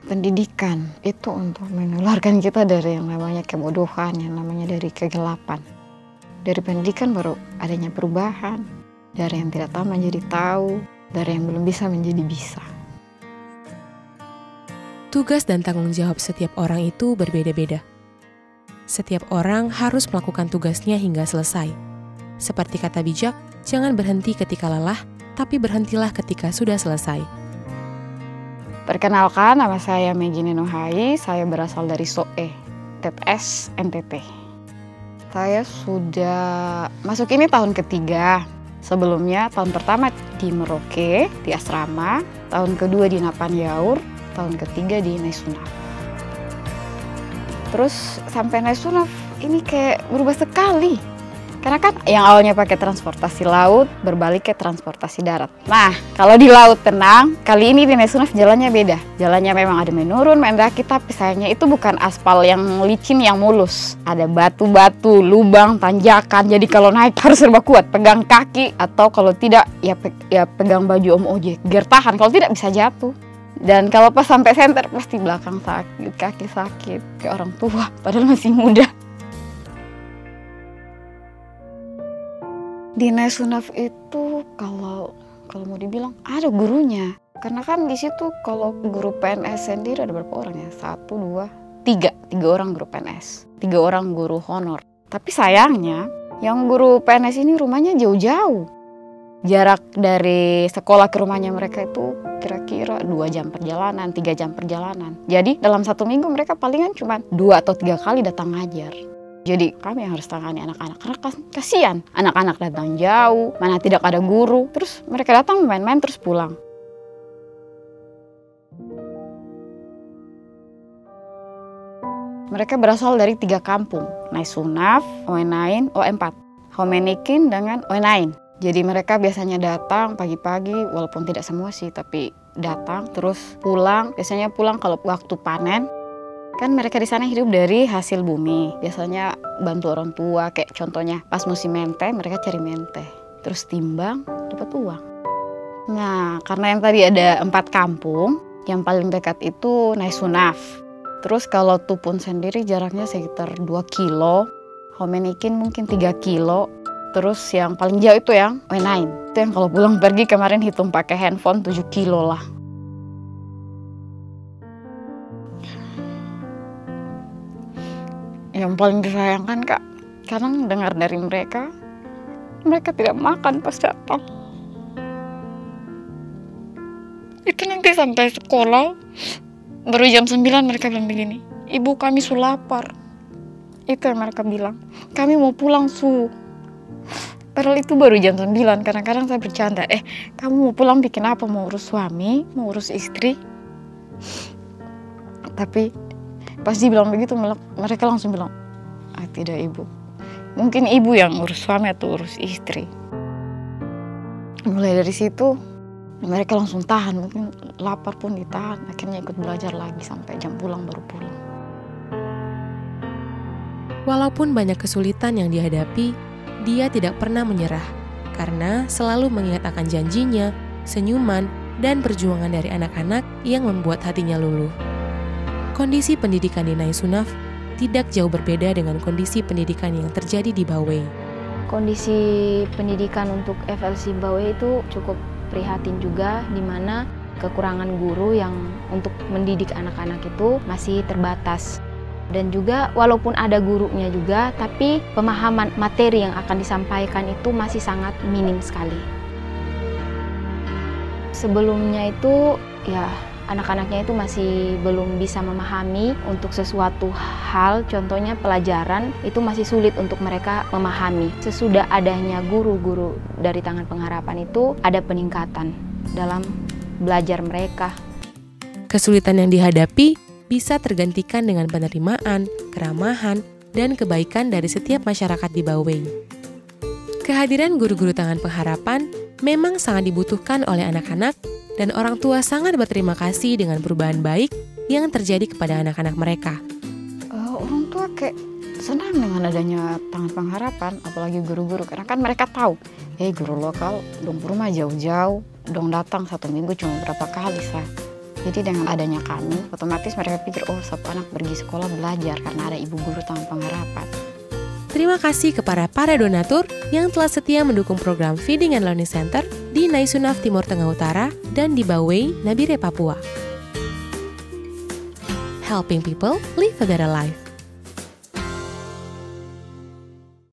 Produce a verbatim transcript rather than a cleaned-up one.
Pendidikan itu untuk mengeluarkan kita dari yang namanya kebodohan, yang namanya dari kegelapan. Dari pendidikan baru adanya perubahan, dari yang tidak tahu menjadi tahu, dari yang belum bisa menjadi bisa. Tugas dan tanggung jawab setiap orang itu berbeda-beda. Setiap orang harus melakukan tugasnya hingga selesai. Seperti kata bijak, jangan berhenti ketika lelah, tapi berhentilah ketika sudah selesai. Perkenalkan, nama saya Meggy Nuhai, saya berasal dari S O E, T T S N T T. Saya sudah masuk ini tahun ketiga. Sebelumnya tahun pertama di Merauke, di asrama, tahun kedua di Napan Yaur, tahun ketiga di Naisunaf. Terus sampai Naisunaf ini kayak berubah sekali. Karena kan yang awalnya pakai transportasi laut berbalik ke transportasi darat. Nah, kalau di laut tenang, kali ini di Naisunaf jalannya beda. Jalannya memang ada menurun, mendaki, tapi sayangnya itu bukan aspal yang licin yang mulus. Ada batu-batu, lubang, tanjakan. Jadi kalau naik harus serba kuat, pegang kaki atau kalau tidak ya, pe ya pegang baju om ojek. Biar tahan, kalau tidak bisa jatuh. Dan kalau pas sampai senter pasti belakang sakit, kaki sakit, kayak orang tua padahal masih muda. Di Naisunaf itu kalau kalau mau dibilang ada gurunya. Karena kan di situ kalau guru P N S sendiri ada berapa orang ya? Satu, dua, tiga. Tiga orang guru P N S. Tiga orang guru honor. Tapi sayangnya yang guru P N S ini rumahnya jauh-jauh. Jarak dari sekolah ke rumahnya mereka itu kira-kira dua jam perjalanan, tiga jam perjalanan. Jadi dalam satu minggu mereka palingan cuma dua atau tiga kali datang ngajar. Jadi kami yang harus tangani anak-anak, karena kasihan anak-anak datang jauh, mana tidak ada guru, terus mereka datang main-main terus pulang. Mereka berasal dari tiga kampung, Naisunaf, Oenain, O empat, Homenikin dengan Oenain. Jadi mereka biasanya datang pagi-pagi, walaupun tidak semua sih, tapi datang terus pulang. Biasanya pulang kalau waktu panen. Kan mereka di sana hidup dari hasil bumi. Biasanya bantu orang tua, kayak contohnya pas musim mente, mereka cari mente. Terus timbang, dapat uang. Nah, karena yang tadi ada empat kampung, yang paling dekat itu Naisunaf. Terus kalau Tupun sendiri jaraknya sekitar dua kilo, Homenikin mungkin tiga kilo. Terus yang paling jauh itu yang Oenain. Itu yang kalau pulang pergi kemarin hitung pakai handphone tujuh kilo lah. Yang paling disayangkan Kak, kadang dengar dari mereka, mereka tidak makan pas datang. Itu nanti sampai sekolah, baru jam sembilan mereka bilang begini, ibu kami su lapar. Itu yang mereka bilang, kami mau pulang su. Padahal itu baru jam sembilan, kadang-kadang saya bercanda, eh kamu mau pulang bikin apa, mau urus suami, mau urus istri. Tapi pas dibilang begitu, mereka langsung bilang, ah tidak ibu, mungkin ibu yang urus suami atau urus istri. Mulai dari situ, mereka langsung tahan, mungkin lapar pun ditahan, akhirnya ikut belajar lagi sampai jam pulang baru pulang. Walaupun banyak kesulitan yang dihadapi, dia tidak pernah menyerah, karena selalu mengingat akan janjinya, senyuman, dan perjuangan dari anak-anak yang membuat hatinya luluh. Kondisi pendidikan di Naisunaf tidak jauh berbeda dengan kondisi pendidikan yang terjadi di Bawei. Kondisi pendidikan untuk F L C Bawei itu cukup prihatin juga, di mana kekurangan guru yang untuk mendidik anak-anak itu masih terbatas. Dan juga walaupun ada gurunya juga, tapi pemahaman materi yang akan disampaikan itu masih sangat minim sekali. Sebelumnya itu ya anak-anaknya itu masih belum bisa memahami untuk sesuatu hal, contohnya pelajaran itu masih sulit untuk mereka memahami. Sesudah adanya guru-guru dari Tangan Pengharapan itu ada peningkatan dalam belajar mereka. Kesulitan yang dihadapi bisa tergantikan dengan penerimaan, keramahan, dan kebaikan dari setiap masyarakat di Bawei. Kehadiran guru-guru Tangan Pengharapan memang sangat dibutuhkan oleh anak-anak, dan orang tua sangat berterima kasih dengan perubahan baik yang terjadi kepada anak-anak mereka. Uh, orang tua kayak senang dengan adanya Tangan Pengharapan, apalagi guru-guru, karena kan mereka tahu, eh guru lokal dong rumah jauh-jauh, dong datang satu minggu cuma berapa kali saya. Jadi dengan adanya kami, otomatis mereka pikir, oh satu anak pergi sekolah belajar karena ada ibu guru tangan pengharapan. Terima kasih kepada para donatur yang telah setia mendukung program Feeding and Learning Center di Naisunaf Timur Tengah Utara dan di Bawei, Nabire, Papua. Helping people live a better life.